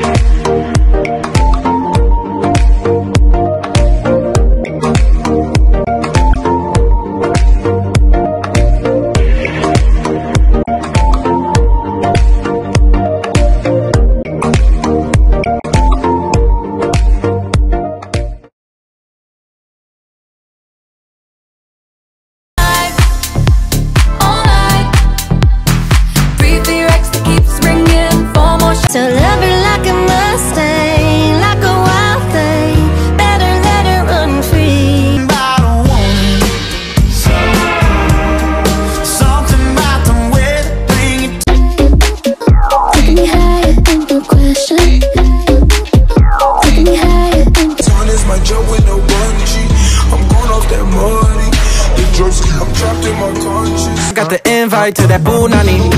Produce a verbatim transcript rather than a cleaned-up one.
So love her like a Mustang, like a wild thing. Better let her run free. I don't want it. So, something about the way they bring it. Take me higher than the question. Take me higher than Ton is my joke with no bungee. I'm going off that money. The drugs, I'm trapped in my conscience. Got the invite to that Boonani.